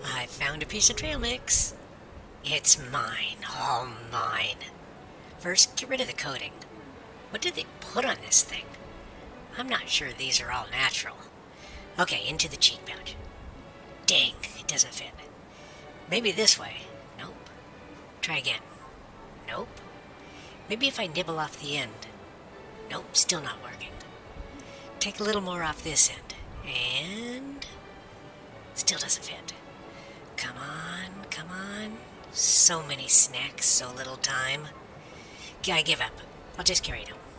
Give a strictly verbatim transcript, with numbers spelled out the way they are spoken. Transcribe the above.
I found a piece of trail mix. It's mine, all mine. First, get rid of the coating. What did they put on this thing? I'm not sure these are all natural. Okay, into the cheek pouch. Dang, it doesn't fit. Maybe this way. Nope. Try again. Nope. Maybe if I nibble off the end. Nope, still not working. Take a little more off this end. And... still doesn't fit. Come on, come on. So many snacks, so little time. I give up. I'll just carry it home.